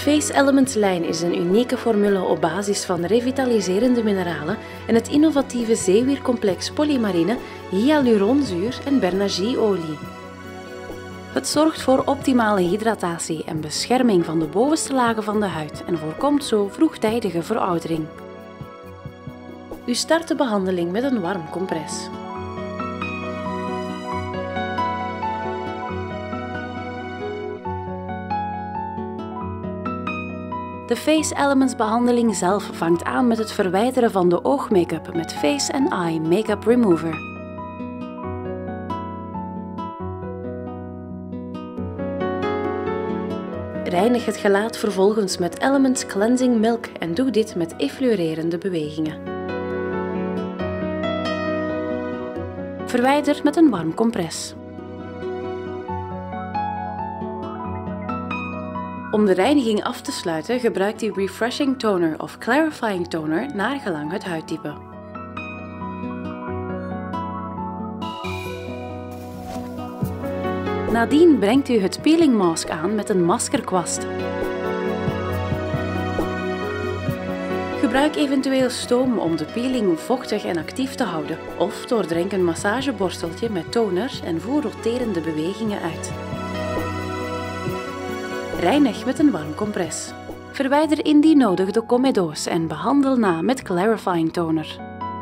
Face Elements lijn is een unieke formule op basis van revitaliserende mineralen en het innovatieve zeewiercomplex polymarine, hyaluronzuur en Bernagieolie. Het zorgt voor optimale hydratatie en bescherming van de bovenste lagen van de huid en voorkomt zo vroegtijdige veroudering. U start de behandeling met een warm compress. De Face Elements behandeling zelf vangt aan met het verwijderen van de oogmake-up met Face & Eye Make-up Remover. Reinig het gelaat vervolgens met Elements Cleansing Milk en doe dit met effleurerende bewegingen. Verwijder met een warm compress. Om de reiniging af te sluiten gebruikt u Refreshing Toner of Clarifying Toner naar gelang het huidtype. Nadien brengt u het peeling mask aan met een maskerkwast. Gebruik eventueel stoom om de peeling vochtig en actief te houden of doordrenk een massageborsteltje met toner en voer roterende bewegingen uit. Reinig met een warm compress. Verwijder indien nodig de comeddo's en behandel na met Clarifying Toner.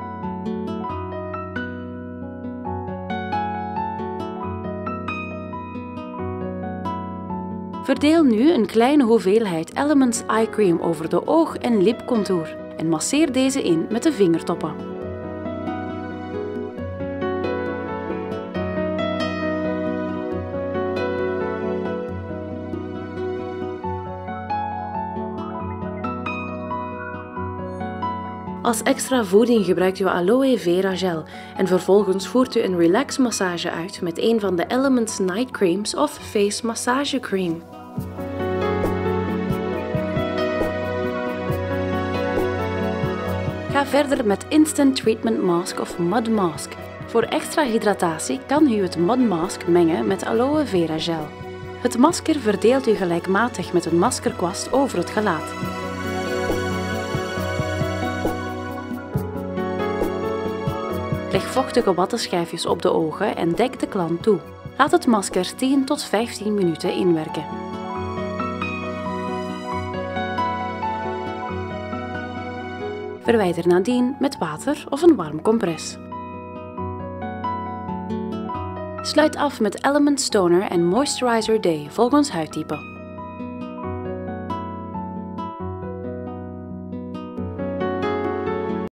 Verdeel nu een kleine hoeveelheid Elements Eye Cream over de oog- en lipcontour en masseer deze in met de vingertoppen. Als extra voeding gebruikt u aloe vera gel en vervolgens voert u een relax massage uit met een van de Elements Night Creams of Face Massage Cream. Ga verder met Instant Treatment Mask of Mud Mask. Voor extra hydratatie kan u het Mud Mask mengen met aloe vera gel. Het masker verdeelt u gelijkmatig met een maskerkwast over het gelaat. Leg vochtige wattenschijfjes op de ogen en dek de klant toe. Laat het masker 10 tot 15 minuten inwerken. Verwijder nadien met water of een warm compress. Sluit af met Elements Toner en Moisturizer Day volgens huidtype.